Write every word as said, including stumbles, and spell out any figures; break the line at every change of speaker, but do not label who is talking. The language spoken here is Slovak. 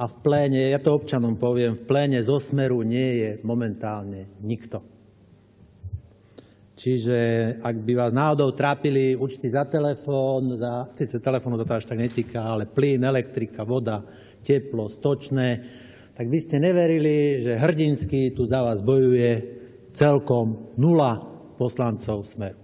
a v pléne, ja to občanom poviem, v pléne zo Smeru nie je momentálne nikto. Čiže ak by vás náhodou trápili účty za telefón, za, síce telefónu to až tak netýka, ale plyn, elektrika, voda, teplo, stočné, tak by ste neverili, že hrdinský tu za vás bojuje celkom nula poslancov Smeru.